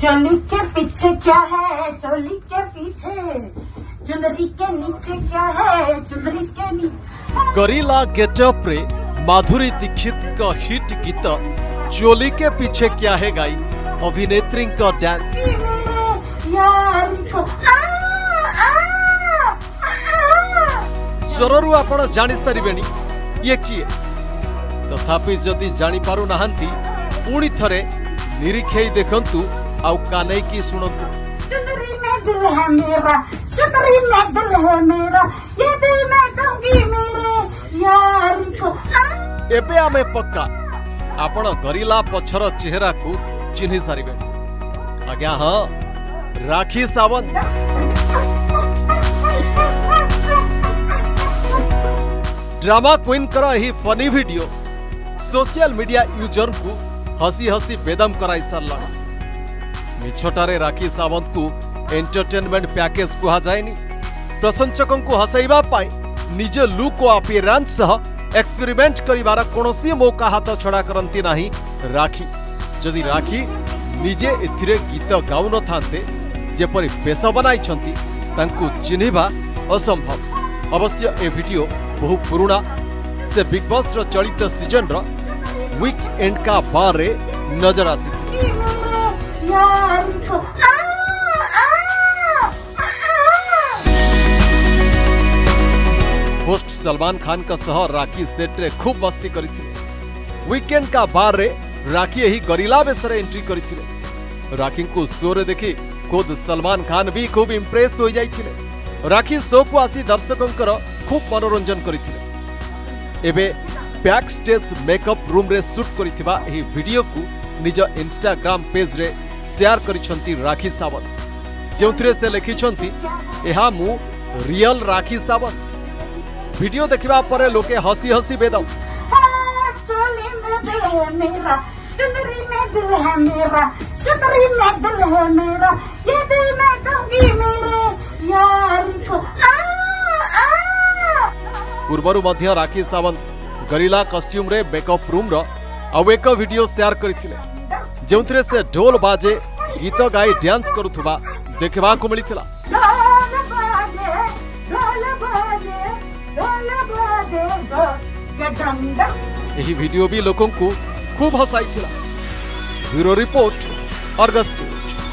चोली के पीछे क्या है, चोली के पीछे चुनरी के नीचे क्या है, चुनरी के नीचे। गरिला गेटअप रे माधुरी दीक्षित का हिट गीत चोली के पीछे क्या है गाई अभिनेत्री का डांस। स्वररू आपण जानी सारिबेनी ये किए, तथापि जदि जानी पारु नाहंती पुणी थरे निरीक्षे देखंतु आउ कानै की सुनंतु। चुनरी में दिल है मेरा, चुनरी में दिल है मेरा, ये दिल मैं दूंगी मेरे यार को। एबे आमे पक्का आपण गरिला पछर चेहरा को चिन्हि सारिबे। आज्ञा हाँ, राखी सावंत। ड्रामा क्वीन करा ही funny video social media user को हसी हसी बेदम कराई सारला। मिछटारे राखी सावंत को एंटरटेनमेंट पैकेज कहा जाएनी। प्रशंसकों को हसैबा पाई निज लुक और अपीयरेंस सह एक्सपेरिमेंट करिवार कोनोसी मौका हाथ छड़ा करंती नाही राखी। जदि राखी निजे एथिरे गीत गाउ न थांते जेपरि बेस बनाइछंती तांकु चिन्हिबा असंभव। अवश्य ए वीडियो बहु पुराना से बिग बॉस रो चलित सीजन रो वीकेंड का बार रे नजर आसी। होस्ट सलमान खान का सह राखी सेट रे खूब मस्ती करिथिले। वीकेंड का बार रे राखी यही गरिला बेस रे एंट्री करिथिले। राखी को शो रे देखि खुद सलमान खान भी खूब इंप्रेस हो जाइथिले। राखी शो को आसी दर्शकंकर खूब मनोरंजन करिथिले। एबे बैक स्टेज मेकअप रूम रे शूट करिथिबा एही वीडियो को निज इंस्टाग्राम पेज रे शेयर करिसंती राखी सावंत, जेउथिरे से लिखिसंती एहा मु रियल राखी सावंत। वीडियो देखिबा परे लोके हसी हसी बेदम। चोली में दिल है मेरा, चुनरी में दिल है मेरा, चुनरी में दिल है मेरा, ये दिल मैं दूंगी मेरे यार को। पूर्वरु मध्य राखी सावंत गरिला कॉस्ट्यूम रे मेकअप रूम रो आउ एक वीडियो शेयर करथिले, जेउथिरे से ढोल बाजे गीत गाई डांस करुथबा देखबा को मिलिथिला। एही वीडियो भी लोगों को खूब हसाइथिला। Bureau report, Argus news.